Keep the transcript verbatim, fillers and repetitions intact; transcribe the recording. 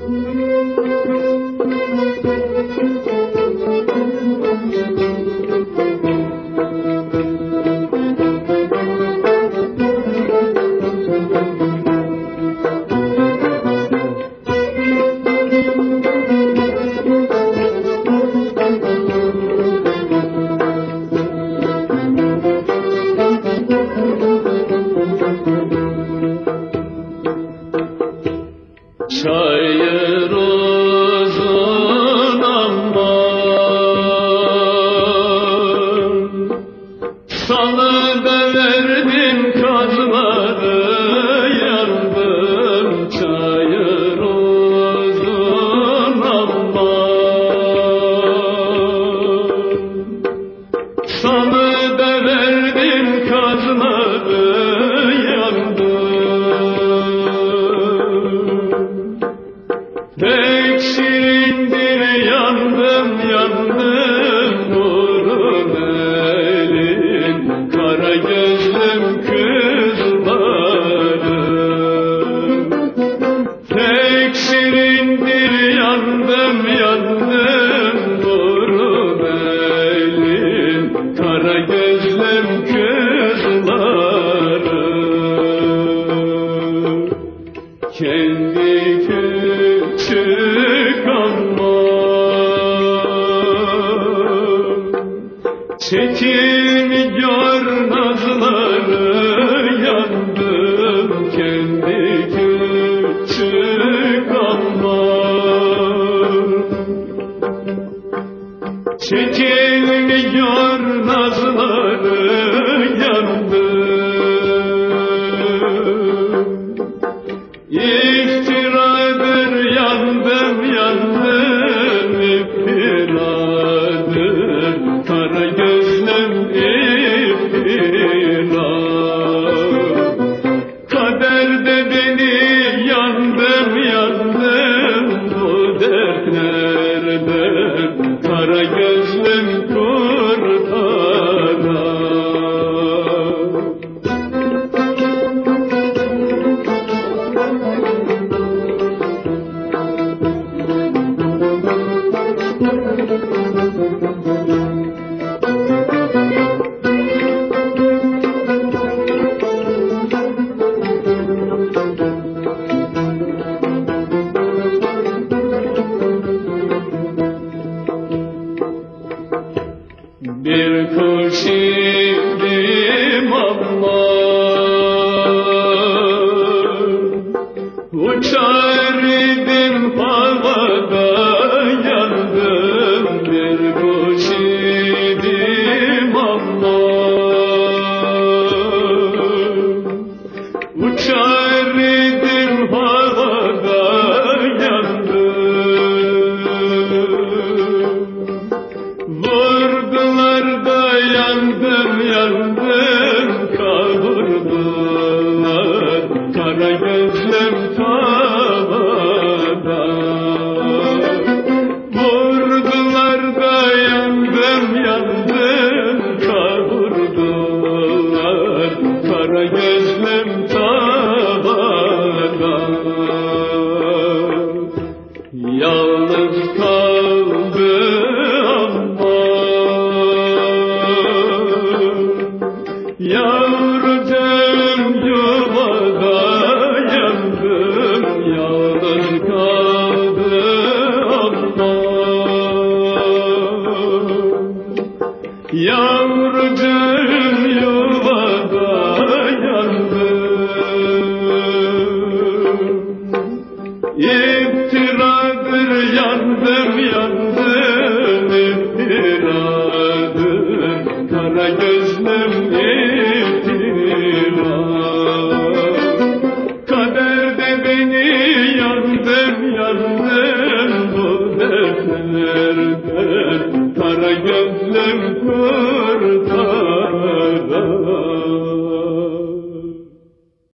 Çayır uzun aman, salıda verdin kazları, yandım. Çayır uzun aman, salıda verdin kazları, yandım. Pek şirindir yandım yandım nurun elin, kara gözlüm kızlarım. Pek şirindir yandım yandım nurun elin, kara gözlüm kızlarım. Kendi küçük aman, çekilmiyor nazları, yandım. Kendi küçük aman, çekilmiyor nazları, yandım. İftiradır yandım yandım, iftiradır kara gözlüm iftira. Kaderde beni yandım yandım, bu dertlerden kara gözlüm kurtaran. Bir kuş idim ama uçar idim havada, yandım. Bir kuş idim ama uçar idim havada, yandım. Vurdular da yandım yandım, kavurdular kara gözlüm tavada. Vurdular da yandım yandım, kavurdular kara gözlüm tavada. Yalnız kaldı yavrucağım yuvada, yandım. Yalnız kaldı ama yavrucağım yuvada, yandım. İftiradır yandım yandım, iftiradır kara gözlüm